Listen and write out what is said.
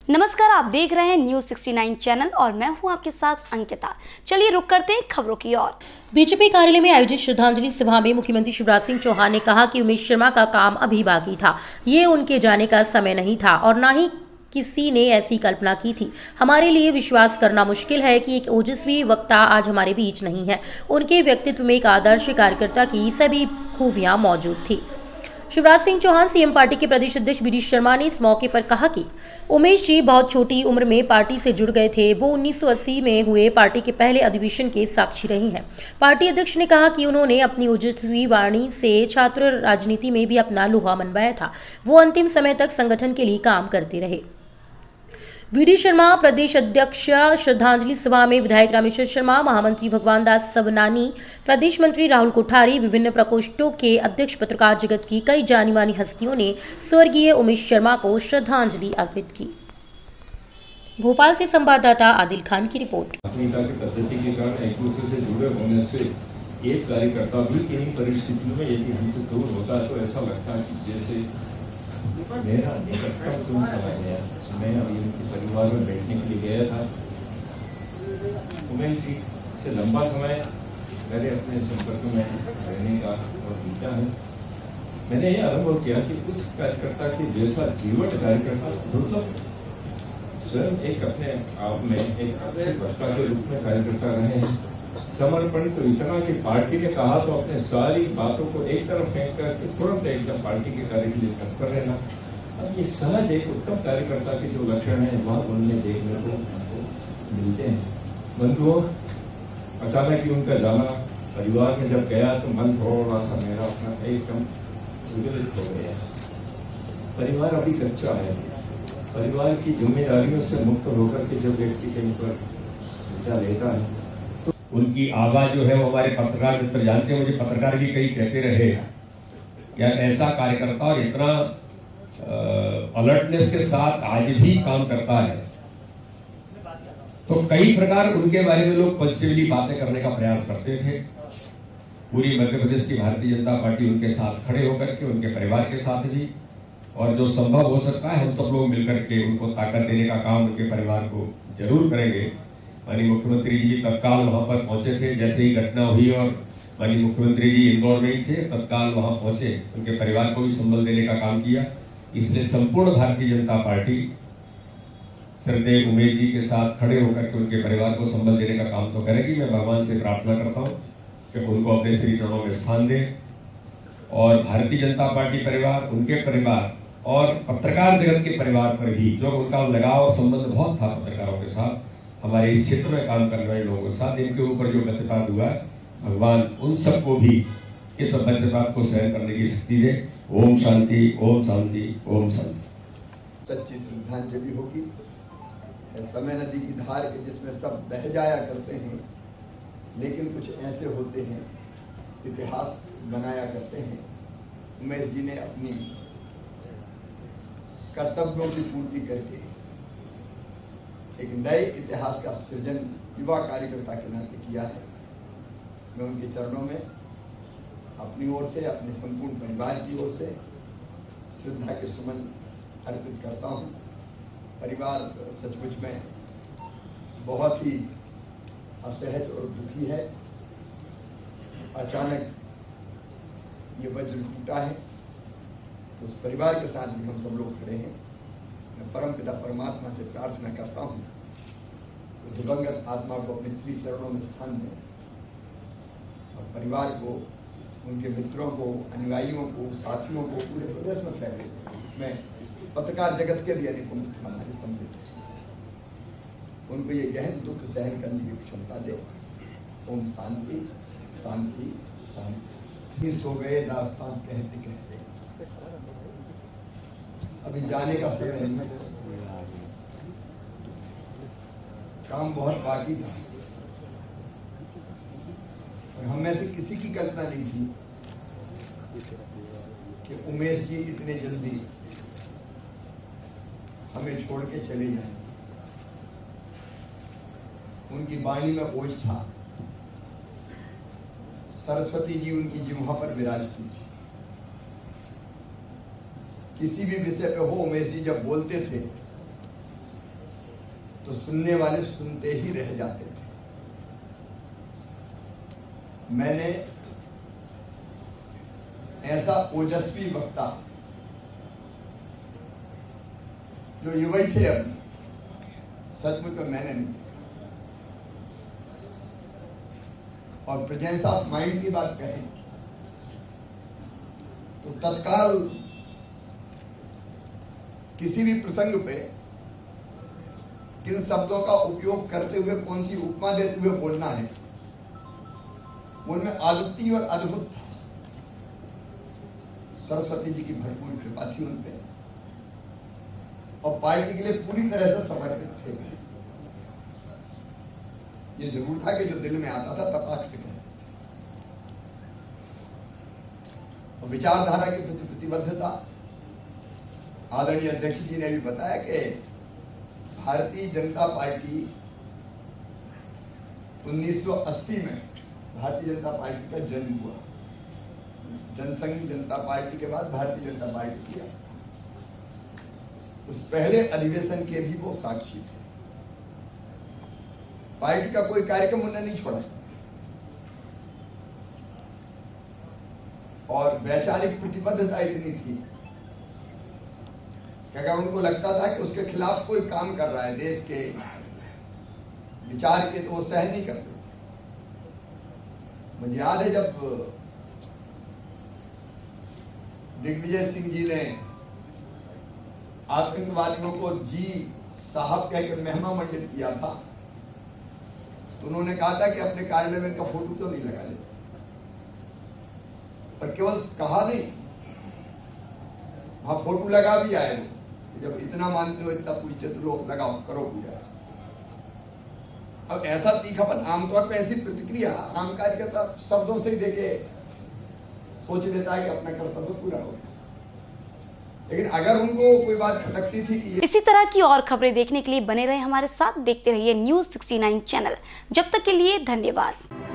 नमस्कार, आप देख रहे हैं न्यूज 69 चैनल और मैं हूं आपके साथ अंकिता। चलिए रुक करते हैं खबरों की ओर। बीजेपी कार्यालय में आयोजित श्रद्धांजलि सभा में मुख्यमंत्री शिवराज सिंह चौहान ने कहा कि उमेश शर्मा का काम अभी बाकी था। ये उनके जाने का समय नहीं था और ना ही किसी ने ऐसी कल्पना की थी। हमारे लिए विश्वास करना मुश्किल है कि एक ओजस्वी वक्ता आज हमारे बीच नहीं है। उनके व्यक्तित्व में एक आदर्श कार्यकर्ता की सभी खूबियां मौजूद थी। शिवराज सिंह चौहान सीएम पार्टी के प्रदेश अध्यक्ष वीडी शर्मा ने इस मौके पर कहा कि उमेश जी बहुत छोटी उम्र में पार्टी से जुड़ गए थे। वो 1980 में हुए पार्टी के पहले अधिवेशन के साक्षी रही हैं। पार्टी अध्यक्ष ने कहा कि उन्होंने अपनी ओजस्वी वाणी से छात्र राजनीति में भी अपना लोहा मनवाया था। वो अंतिम समय तक संगठन के लिए काम करते रहे। वीडी शर्मा प्रदेश अध्यक्ष श्रद्धांजलि सभा में विधायक रामेश्वर शर्मा, महामंत्री भगवान दास सबनानी, प्रदेश मंत्री राहुल कोठारी, विभिन्न प्रकोष्ठों के अध्यक्ष, पत्रकार जगत की कई जानी मानी हस्तियों ने स्वर्गीय उमेश शर्मा को श्रद्धांजलि अर्पित की। भोपाल से संवाददाता आदिल खान की रिपोर्ट। पद्धति के कारण एक दूसरे से जुड़े होने से एक कार्यकर्ता भी किन्हीं परिस्थितियों में यदि हमसे दूर होता है तो ऐसा लगता है कि जैसे मेरा निकटतम तुम चला गया। मैं अभी उनके परिवार में बैठने के लिए गया था। उमेश जी से लंबा समय मेरे अपने संपर्क में रहने का और बीता है। मैंने ये अनुभव किया कि उस कार्यकर्ता के जैसा जीवट कार्यकर्ता दुर्लभ। स्वयं एक अपने आप में एक अच्छे वक्ता के रूप में कार्यकर्ता रहे हैं। समर्पण तो इतना कि पार्टी ने कहा तो अपने सारी बातों को एक तरफ फेंक करके तुरंत एकदम पार्टी के कार्य के लिए तत्पर रहना। अब ये सहज एक उत्तम कार्यकर्ता के जो लक्षण है वह उनमें देखने को हमको मिलते हैं। बंधुओं, अचानक ही उनका जाना परिवार में जब गया तो मन थोड़ा सा मेरा अपना एकदम विचलित हो गया। परिवार अभी कच्चा है। परिवार की जिम्मेदारियों से मुक्त होकर के जब व्यक्ति कहीं पर विदा लेता है तो उनकी आवाज जो है वो हमारे पत्रकार मित्र जानते हैं। मुझे पत्रकार भी कई कहते रहे या ऐसा कार्यकर्ता और इतना अलर्टनेस के साथ आज भी काम करता है। तो कई प्रकार उनके बारे में लोग पॉजिटिवली बातें करने का प्रयास करते थे। पूरी मध्य प्रदेश की भारतीय जनता पार्टी उनके साथ खड़े होकर के, उनके परिवार के साथ भी, और जो संभव हो सकता है हम सब लोग मिलकर के उनको ताकत देने का काम उनके परिवार को जरूर करेंगे। माननीय मुख्यमंत्री जी तत्काल वहां पर पहुंचे थे। जैसे ही घटना हुई और माननीय मुख्यमंत्री जी इंदौर में ही थे, तत्काल वहां पहुंचे, उनके परिवार को भी संबल देने का काम किया। इसलिए संपूर्ण भारतीय जनता पार्टी श्रद्धेय उमेश जी के साथ खड़े होकर के उनके परिवार को संबल देने का काम तो करेगी। मैं भगवान से प्रार्थना करता हूँ कि उनको अपने श्री चरणों में स्थान दे और भारतीय जनता पार्टी परिवार, उनके परिवार और पत्रकार जगत के परिवार पर भी जो उनका लगाव और संबंध बहुत था पत्रकारों के साथ, हमारे इस क्षेत्र में काम करने वाले लोगों के साथ, इनके ऊपर जो व्यक्तिपात हुआ, भगवान उन सबको भी इस व्यक्तिपात को सहन करने की शक्ति दे। ओम शांति, ओम शांति, ओम शांति। सच्ची श्रद्धांजलि होगी। समय नदी की धार के जिसमें सब बह जाया करते हैं, लेकिन कुछ ऐसे होते हैं इतिहास बनाया करते हैं। उमेश जी ने अपनी कर्तव्यों की पूर्ति करके एक नए इतिहास का सृजन युवा कार्यकर्ता के नाते किया है। मैं उनके चरणों में अपनी ओर से, अपने संपूर्ण परिवार की ओर से श्रद्धा के सुमन अर्पित करता हूँ। परिवार सचमुच में बहुत ही असहज और दुखी है। अचानक ये वज्र टूटा है। उस परिवार के साथ भी हम सब लोग खड़े हैं। मैं परमपिता परमात्मा से प्रार्थना करता हूँ तो दिवंगत आत्मा को अपने श्री चरणों में स्थान दें और परिवार को, उनके मित्रों को, अनुयायियों को, साथियों को पूरे प्रदेश में फैले। इसमें पत्रकार जगत के भी अनेकों हमारे सम्मिलित हैं। उनको ये गहन दुख सहन करने की क्षमता दे। ओम शांति, शांति, शांति। सो गए दास्तान कहते कहते, अभी जाने का समय नहीं है। काम बहुत बाकी था और हम में से किसी की कल्पना नहीं थी कि उमेश जी इतने जल्दी हमें छोड़ के चले जाएंगे। उनकी वाणी में ओज था। सरस्वती जी उनकी जिह्वा पर विराजती थी। किसी भी विषय पे हो उमेश जी जब बोलते थे तो सुनने वाले सुनते ही रह जाते थे। मैंने ऐसा ओजस्वी वक्ता जो युवा थे अभी, सचमुच में मैंने नहीं देखा। और प्रेजेंस ऑफ माइंड की बात कहें तो तत्काल किसी भी प्रसंग पे किन शब्दों का उपयोग करते हुए कौन सी उपमा देते हुए बोलना है, उनमें अद्वितीय और अद्भुत था। सरस्वती जी की भरपूर कृपा थी उन पे, और पार्टी के लिए पूरी तरह से समर्पित थे। ये जरूर था कि जो दिल में आता था तपाक से कहते थे। और विचारधारा की प्रति प्रतिबद्धता, आदरणीय अध्यक्ष जी ने भी बताया कि भारतीय जनता पार्टी 1980 में भारतीय जनता पार्टी का जन्म हुआ। जनसंघ जनता पार्टी के बाद भारतीय जनता पार्टी किया। उस पहले अधिवेशन के भी वो साक्षी थे। पार्टी का कोई कार्यक्रम उन्होंने नहीं छोड़ा, और वैचारिक प्रतिबद्धता इतनी थी कि अगर उनको लगता था कि उसके खिलाफ कोई काम कर रहा है देश के विचार के, तो वो सहन नहीं करते थे। मुझे याद है जब दिग्विजय सिंह जी ने आतंकवादियों को जी साहब कहकर महिमा मंडित किया था, तो उन्होंने कहा था कि अपने कार्यालय में इनका फोटो तो नहीं लगा ले, पर केवल कहा नहीं, वहां फोटो लगा भी आए वो। जब इतना मानते हो, इतना पूछते तो लोग लगाओ, करो पूजा। अब ऐसा तीखापन, आमतौर पे ऐसी प्रतिक्रिया आम कार्यकर्ता शब्दों से ही देके सोच लेता है कि अपना कर्तव्य पूरा हो। लेकिन अगर उनको कोई बात खटकती थी कि इसी तरह की और खबरें देखने के लिए बने रहे हमारे साथ, देखते रहिए News 69 चैनल। जब तक के लिए धन्यवाद।